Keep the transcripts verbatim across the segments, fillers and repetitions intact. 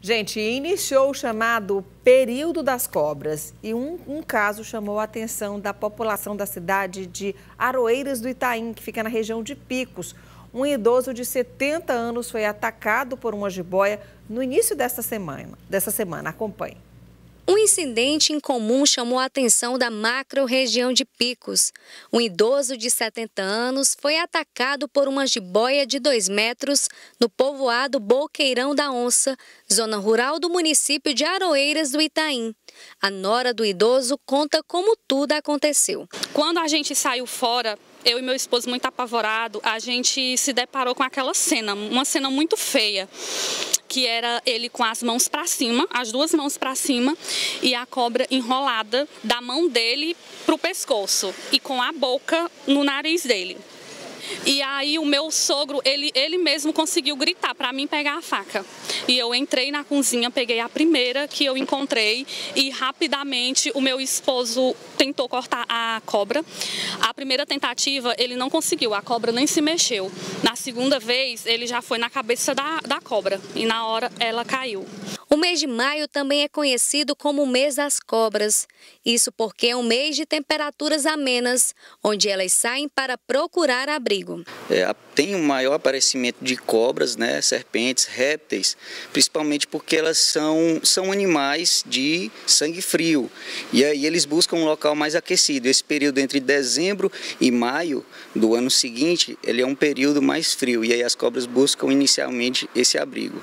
Gente, iniciou o chamado Período das Cobras e um, um caso chamou a atenção da população da cidade de Aroeiras do Itaim, que fica na região de Picos. Um idoso de setenta anos foi atacado por uma jiboia no início desta semana. Dessa semana. Acompanhe. Um incidente incomum chamou a atenção da macro-região de Picos. Um idoso de setenta anos foi atacado por uma jiboia de dois metros no povoado Boqueirão da Onça, zona rural do município de Aroeiras do Itaim. A nora do idoso conta como tudo aconteceu. Quando a gente saiu fora, eu e meu esposo muito apavorado, a gente se deparou com aquela cena, uma cena muito feia, que era ele com as mãos para cima, as duas mãos para cima, e a cobra enrolada da mão dele para o pescoço e com a boca no nariz dele. E aí o meu sogro, ele, ele mesmo conseguiu gritar para mim pegar a faca. E eu entrei na cozinha, peguei a primeira que eu encontrei e rapidamente o meu esposo tentou cortar a cobra. A primeira tentativa ele não conseguiu, a cobra nem se mexeu. Na segunda vez ele já foi na cabeça da, da cobra e na hora ela caiu. O mês de maio também é conhecido como o mês das cobras. Isso porque é um mês de temperaturas amenas, onde elas saem para procurar abrigo. É, tem um maior aparecimento de cobras, né, serpentes, répteis, principalmente porque elas são, são animais de sangue frio. E aí eles buscam um local mais aquecido. Esse período entre dezembro e maio do ano seguinte, ele é um período mais frio. E aí as cobras buscam inicialmente esse abrigo.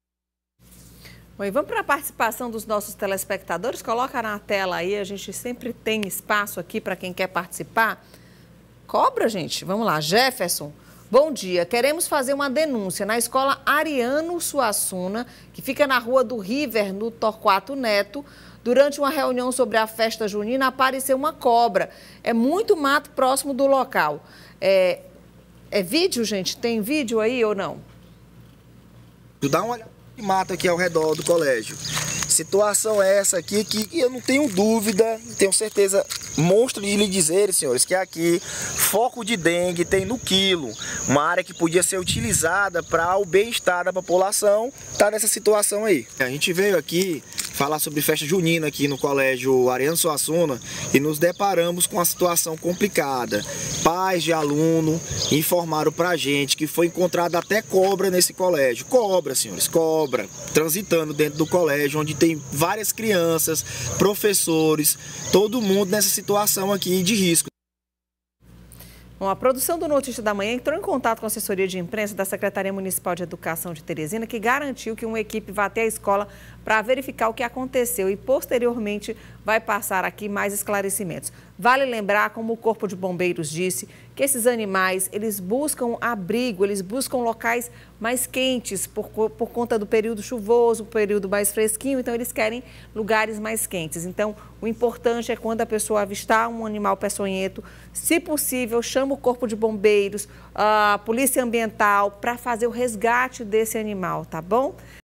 Bom, e vamos para a participação dos nossos telespectadores. Coloca na tela aí, a gente sempre tem espaço aqui para quem quer participar. Cobra, gente? Vamos lá, Jefferson. Bom dia, queremos fazer uma denúncia na escola Ariano Suassuna, que fica na rua do River, no Torquato Neto. Durante uma reunião sobre a festa junina, apareceu uma cobra. É muito mato próximo do local. É, é vídeo, gente? Tem vídeo aí ou não? Dá uma olhada de mato aqui ao redor do colégio. Situação é essa aqui que eu não tenho dúvida, tenho certeza, monstro de lhe dizer, senhores, que aqui foco de dengue tem no quilo, uma área que podia ser utilizada para o bem-estar da população, está nessa situação aí. A gente veio aqui falar sobre festa junina aqui no colégio Ariano Suassuna e nos deparamos com uma situação complicada. Pais de aluno informaram pra gente que foi encontrada até cobra nesse colégio. Cobra, senhores, cobra, transitando dentro do colégio, onde tem várias crianças, professores, todo mundo nessa situação aqui de risco. Bom, a produção do Notícia da Manhã entrou em contato com a assessoria de imprensa da Secretaria Municipal de Educação de Teresina, que garantiu que uma equipe vai até a escola para verificar o que aconteceu e, posteriormente, vai passar aqui mais esclarecimentos. Vale lembrar, como o Corpo de Bombeiros disse, que esses animais, eles buscam abrigo, eles buscam locais mais quentes por, por conta do período chuvoso, período mais fresquinho, então eles querem lugares mais quentes. Então, o importante é quando a pessoa avistar um animal peçonhento, se possível, chama o Corpo de Bombeiros, a Polícia Ambiental para fazer o resgate desse animal, tá bom?